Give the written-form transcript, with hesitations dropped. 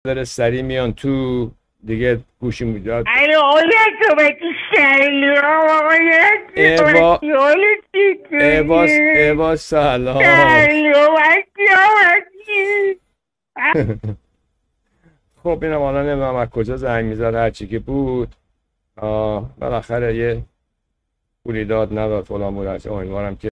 داره سریع میان تو دیگه گوشی میداد. ایوا سلام. خب اینم حالا نمیدونم از کجا زنگ میزد، هرچی که بود بالاخره یه پولی داد نداد فلان بود. امیدوارم که